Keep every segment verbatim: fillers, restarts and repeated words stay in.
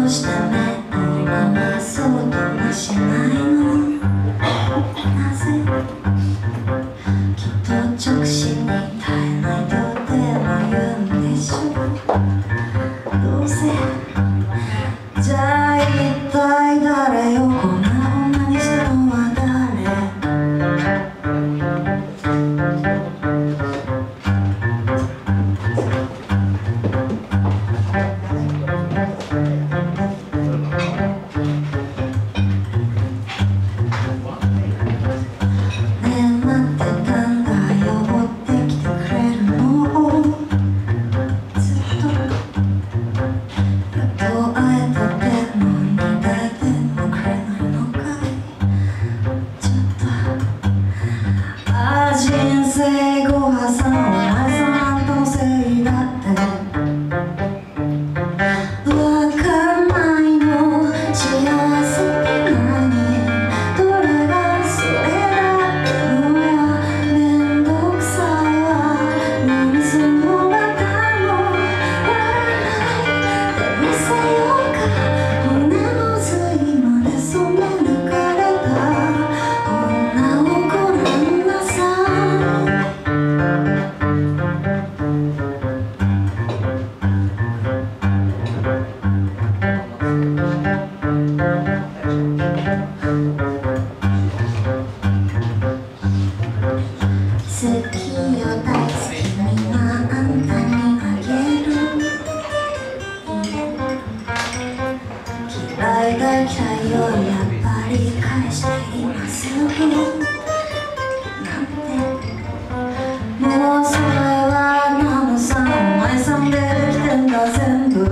うして目を合わそうともしないの。なぜきっと直視に耐えないとでも言うんでしょう。どうせじゃあ一体誰よ、こんな女にしたのは誰。人生後破産、お前さんあんたのせいだってわかんないの。幸せって何、どれがそれだってのはめんどくさいわ。何そのバカも笑わないでみせようか。骨の髄まで染め抜かれた女をごらんなさい。好きよ大好きにはあんたにあげる。嫌いだ嫌いよやっぱり返して今すぐなんて。もうそれはナノさんお前さんでできてんだ全部。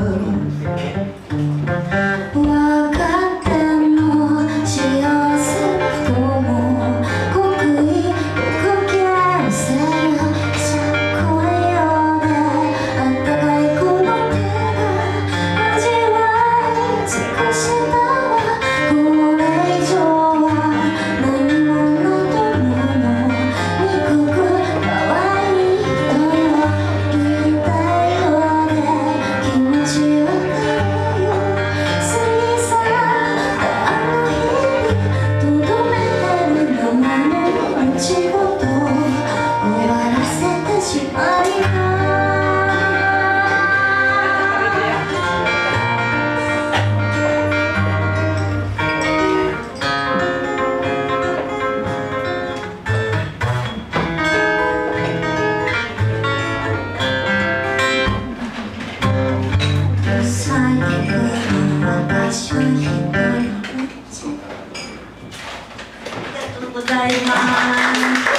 わかってんの幸せな不幸も刻意刻キャンセルしゃこいようであったかいこの手が味わい尽くしたわ。これ以上は何もないと思うの。憎く可愛い人よ言いたいようで気持ちわかるよ。過ぎ去ったあの日にとどめてる名前の仕事を終わらせてしまいた。咲いてくる私は一人ぼっち。ありがとうございます。